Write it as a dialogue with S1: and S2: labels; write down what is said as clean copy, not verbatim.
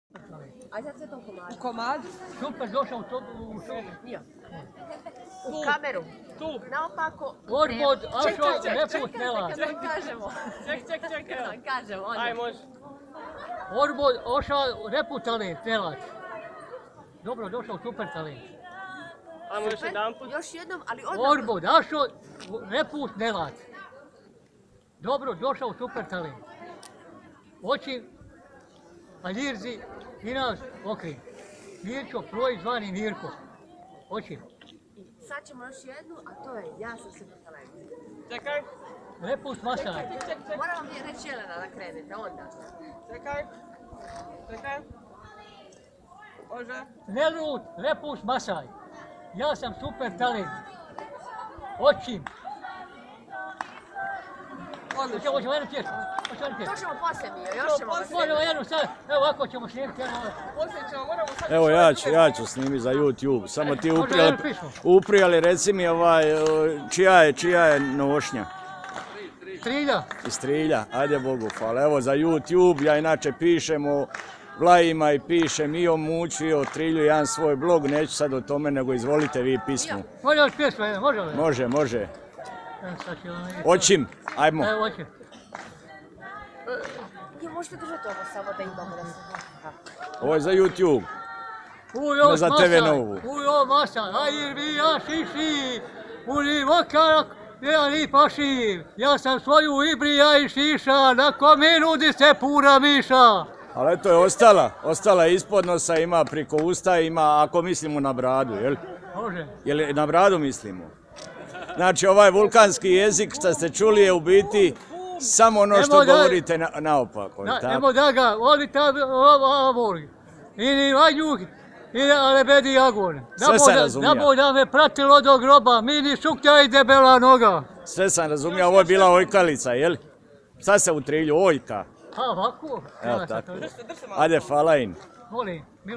S1: Aj sad sve to u komadu.
S2: U komadu?
S3: Super, došao u šovu.
S1: Nije. U kameru.
S2: Tu.
S1: Naopako.
S3: Odbod, ašo, neput nela.
S1: Čekaj, da kažemo.
S2: Čekaj.
S1: Da kažemo.
S2: Aj, može.
S3: Odbod, ošao, reput talent, nelac. Dobro, došao super talent.
S2: Ajmo još jedan put.
S1: Još jednom, ali odmah.
S3: Odbod, ašo, reput nelac. Dobro, došao super talent. Oči, Aljirzi, Inas, okrin. Mirko, Proj, zvani Mirko. Oči.
S1: Sad ćemo još jednu, a to je ja sam super talent.
S2: Čekaj.
S3: Reput Masaj.
S1: Moram mi reći Jelena da krenete, onda.
S2: Čekaj. Može.
S3: Nelut, reput Masaj. Ja sam super talent. Oči.
S2: Odlično.
S3: Hoćemo jednu pjesmu.
S1: To ćemo poslije mi, još ćemo vas
S3: Možemo jednu sad, evo ovako ćemo snimiti.
S2: Poslije ćemo, moramo sad...
S4: Evo ja ću snimiti za YouTube, samo ti uprijali reci mi čija je nošnja?
S3: Trilja.
S4: Iz Trilja, ajde Bogu hvala. Evo za YouTube, ja inače pišem o Vlajima i pišem i o Muću i o Trilju, jedan svoj blog, neću sad o tome, nego izvolite vi pismu.
S3: Može li pjesmu, može li?
S4: Može. Očim, ajmo.
S3: Evo očim.
S1: Možete držati ovo samo da imamo da se...
S4: Ovo je za YouTube.
S3: Ujo,
S4: za TV Novu.
S3: Ujo, Masaj, ajir vi ja šiši, uli vokarak, ja ni pašiv. Ja sam svoju ibrija i šiša, na kome nudi se pura miša.
S4: Ali eto je ostala ispod nosa, ima priko usta, ima ako mislimo na bradu, jel?
S3: Može.
S4: Jel na bradu mislimo? Znači ovaj vulkanski jezik što ste čuli je u biti samo ono što govorite naopako.
S3: Nemo da ga, voli ta avori. Ili vanjuh, ili alebedi agon.
S4: Sve sam razumio.
S3: Da bo da me pratilo do groba, mini šukća i debela noga.
S4: Sve sam razumio, ovo je bila ojkalica, jel? Sad se u Trilju ojka.
S3: A, ovako?
S4: Evo tako. Ajde, hvala im.
S3: Molim.